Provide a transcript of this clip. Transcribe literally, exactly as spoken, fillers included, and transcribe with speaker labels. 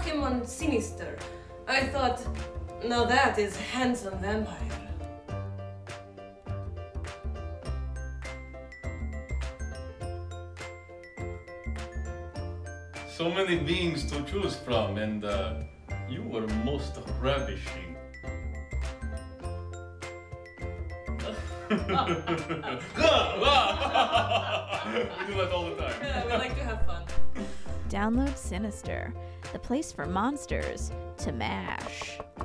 Speaker 1: him on Sinister. I thought, now that is handsome vampire.
Speaker 2: So many beings to choose from, and uh, you were most ravishing. We do that all the time.
Speaker 1: Yeah, we like to have fun.
Speaker 3: Download Sinister, the place for monsters to mash.